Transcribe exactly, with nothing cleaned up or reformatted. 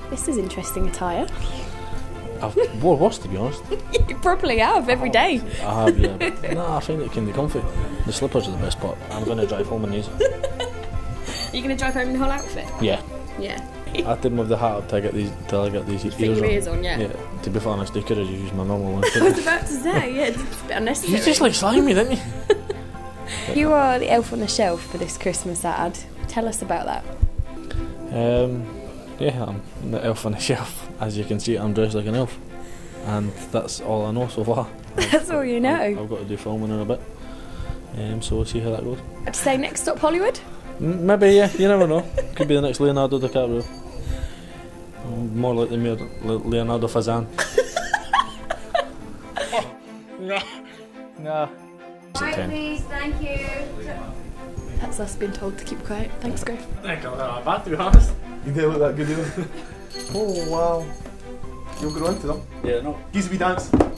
This is interesting attire. I've wore worse, to be honest. You probably have every day. I have, yeah. No, I find it kind of comfy. The slippers are the best part. I'm going to drive home in these. Are you going to drive home in the whole outfit? Yeah. Yeah. I didn't move the hat up till I get these, till I get these Fit ears your on. ears on, yeah. Yeah. To be honest, they could have just used my normal one. I was about to say, yeah, it's a bit unnecessary. You just like slimy, didn't you? You are the elf on the shelf for this Christmas ad. Tell us about that. Um, yeah, I'm the elf on the shelf. As you can see, I'm dressed like an elf. And that's all I know so far. That's all you know. I've, I've got to do filming in a bit. Um, so we'll see how that goes. I'd say next stop Hollywood? M- maybe, yeah, you never know. Could be the next Leonardo DiCaprio. More like the Le- Leonardo Fazan. No. No. Right, please, thank you. That's us being told to keep quiet. Thanks, Griff. Thank God, I'm bad, to be honest. You did look that good, you know. Oh wow. You'll go on to them. Yeah, no. Gives a wee dance.